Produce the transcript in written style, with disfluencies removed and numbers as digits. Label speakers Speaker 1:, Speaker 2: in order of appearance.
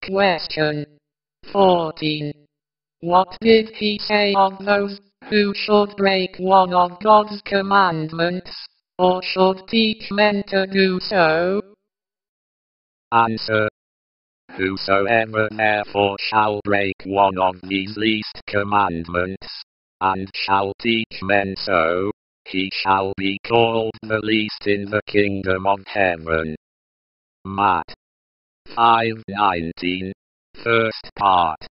Speaker 1: Question 14. What did he say of those who should break one of God's commandments, or should teach men to do so?
Speaker 2: Answer. Whosoever therefore shall break one of these least commandments, and shall teach men so, he shall be called the least in the kingdom of heaven. Matt 5:19, first part.